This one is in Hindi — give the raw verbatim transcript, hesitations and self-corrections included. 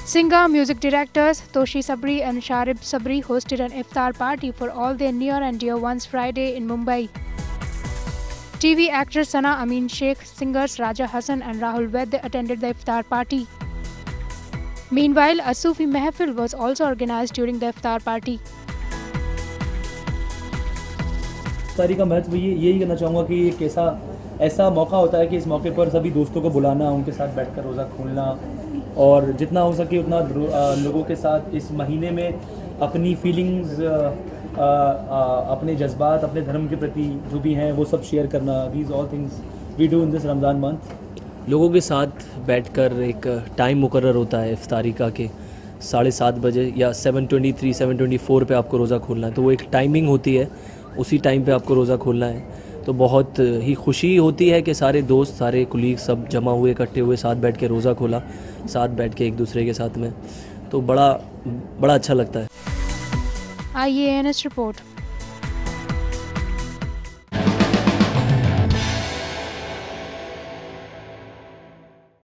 Singer, music directors Toshi, Sabri and Sharib Sabri hosted an iftaar party for all their near and dear ones Friday in Mumbai. T V actress Sana Amin Sheikh, singers Raja Hassan and Rahul Vaidya attended the iftar party. Meanwhile, a Sufi Mehfil was also organized during the iftar party. इफ्तारी का महत्व ये यही कहना चाहूँगा कि एक ऐसा ऐसा मौका होता है कि इस मौके पर सभी दोस्तों को बुलाना, उनके साथ बैठकर रोज़ा खोलना और जितना हो सके उतना लोगों के साथ इस महीने में अपनी फीलिंग्स, अपने जज्बात, अपने धर्म के प्रति जो भी हैं वो सब शेयर करना. These all things we do in this Ramzan month. लोगों के साथ बैठकर एक टाइम मुकर्रर होता है इफ्तारी का कि साढ़े सात बजे या seven twenty three seven twenty four पर आपको रोज़ा खोलना है, तो वो एक टाइमिंग होती है, उसी टाइम पे आपको रोज़ा खोलना है. तो बहुत ही खुशी होती है कि सारे दोस्त, सारे कुलीग सब जमा हुए, इकट्ठे हुए, साथ बैठ के रोज़ा खोला, साथ बैठ के एक दूसरे के साथ में, तो बड़ा बड़ा अच्छा लगता है. I A N S report.